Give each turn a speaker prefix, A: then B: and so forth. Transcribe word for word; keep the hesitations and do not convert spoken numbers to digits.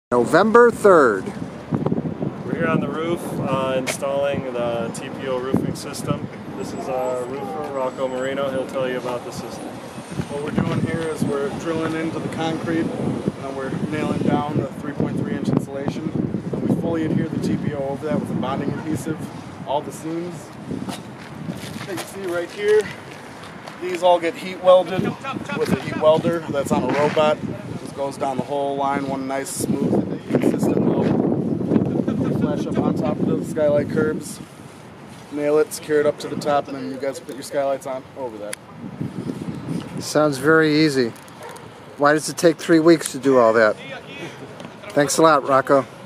A: November third.
B: We're here on the roof uh, installing the T P O roofing system. This is our roofer, Rocco Marino. He'll tell you about the system.
C: What we're doing here is we're drilling into the concrete and we're nailing down the three point three inch insulation. And we fully adhere the T P O over that with a bonding adhesive. All the seams that you see right here, these all get heat welded with a heat welder that's on a robot. Just goes down the whole line, one nice smooth consistent weld. Flash up on top of the skylight curbs, nail it, secure it up to the top, and then you guys put your skylights on over that.
A: Sounds very easy. Why does it take three weeks to do all that? Thanks a lot, Rocco.